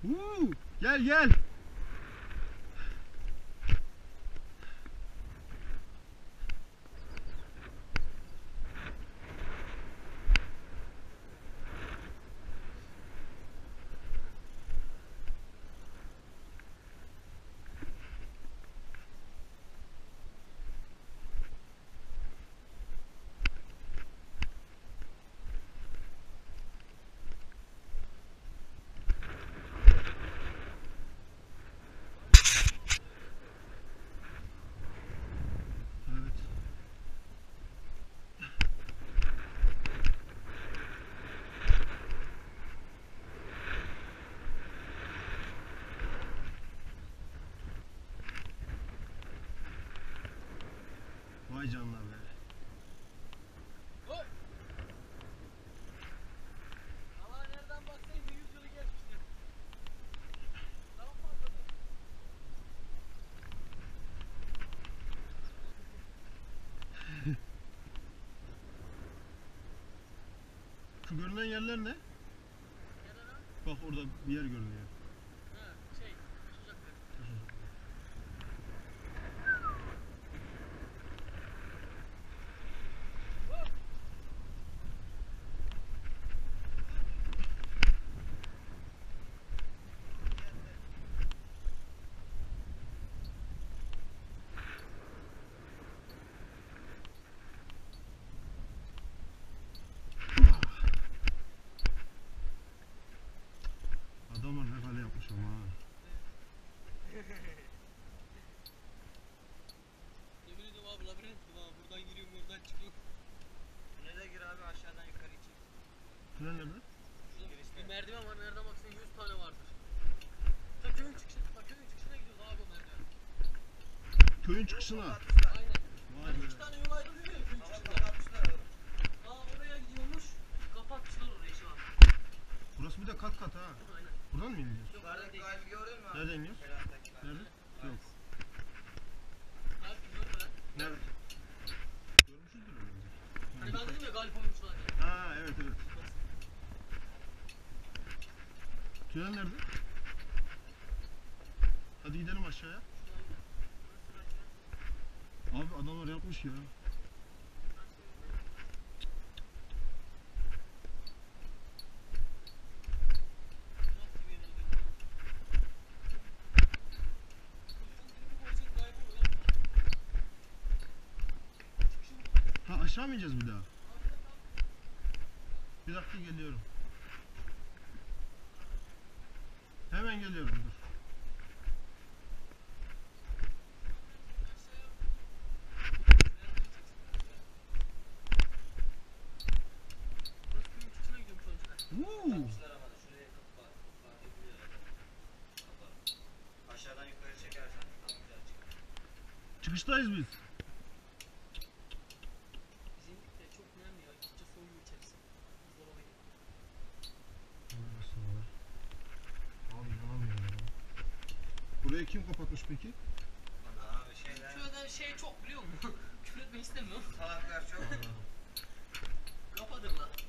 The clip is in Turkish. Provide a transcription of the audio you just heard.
Gel gel. Vay canına be. Ama nereden baksan 100 yılı geçmiştir. Daha fazladır. Şu görünen yerler ne? Bak orada bir yer görünüyor. Ha, sıcaklar. Adamlar ne kale yapmış ama ha. Yemin ediyorum abi labirent gibi ha. Buradan giriyorum oradan çıkıyorum. Tünele gir abi aşağıdan yukarı için. Tünel nerede? Şurada bir merdiven var. Nereden baksan 100 tane vardır. Ta köyün çıkışına gidiyoruz abi o merdiven. Köyün çıkışına. Aynen. Vay Hani be. 2 tane yol ayrılıyor ya köyün Ama çıkışında. kapatmışlar oğlum. Aa oraya gidiyormuş. Kapatmışlar orayı şu an. Burası bir de kat kat ha. Aynen. Buradan mı ineceğiz? Yok Yukarıdaki değil. kalbi gördün mü abi? Nereden iniyoruz? Ferahtaki kalbi. Nerede? Yok. Abi biliyorum ben. Nerede? Görmüşüzdür herhalde. Hani ben dedim ya galip oyuncular. Ha evet evet. Tünel nerede? Hadi gidelim aşağıya. Abi adamlar yapmış ya. Ha aşağı mı ineceğiz bir daha? Bir dakika geliyorum. Hemen geliyorum dur. Woo! Kapatmışlar ama da şuraya kapatabiliyorlar. Aşağıdan yukarı çekersen tam güzel çıkar. Çıkıştayız biz. Bizim de çok önemli ya. İçince soyuyor içerisi. Buzdolabı gibi. Abi inanamıyorum ya. Burayı kim kapatmış peki? Valla abi şeyler, Şöyle şey çok biliyor musun? Küfür etmek istemiyorum. salaklar çok. Kapatırlar.